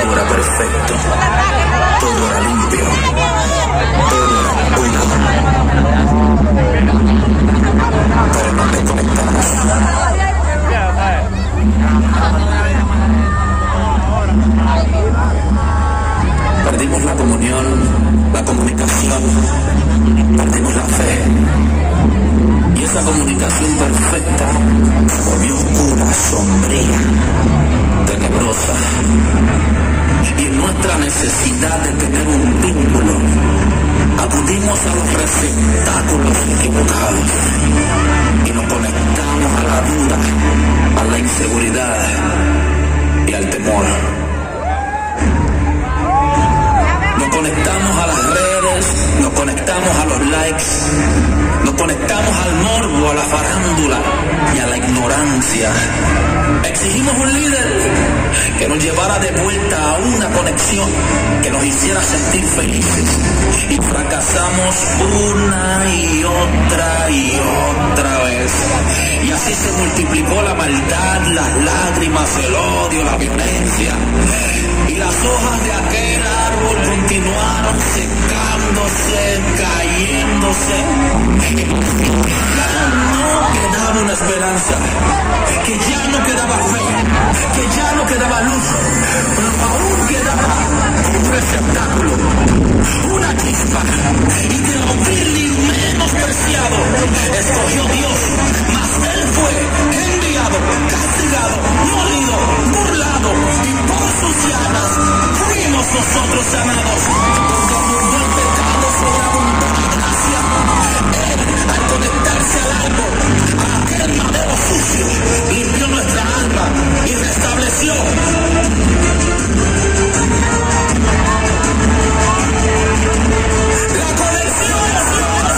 todo era perfecto, todo era limpio, todo era puro. Pero no te conectamos. Perdimos la comunión, la comunicación, perdimos la fe. Y esa comunicación perfecta se volvió oscura, sombría, tenebrosa. Y en nuestra necesidad de tener un vínculo, acudimos a los receptáculos equivocados y nos conectamos a la duda, a la inseguridad y al temor. Nos conectamos a las redes, nos conectamos a los likes, nos conectamos al morbo, a la farándula y a la ignorancia. Exigimos un líder que nos llevara de vuelta a una conexión que nos hiciera sentir felices. Y fracasamos una y otra vez. Y así se multiplicó la maldad, las lágrimas, el odio, la violencia. Y las hojas de aquel árbol continuaron secándose, cayéndose. Ya no quedaba una esperanza, que ya no quedaba fe, que ya no quedaba luz, pero aún quedaba un receptáculo, una chispa, y que lo vil y menospreciado escogió Dios, mas él fue enviado, castigado, molido, burlado, y por sus llagas fuimos nosotros sanados, porque abundó el pecado sobre abundante gracia. Él, al conectarse al árbol, a aquel madero sucio, limpió nuestra alma y restableció. La conexión es Dios.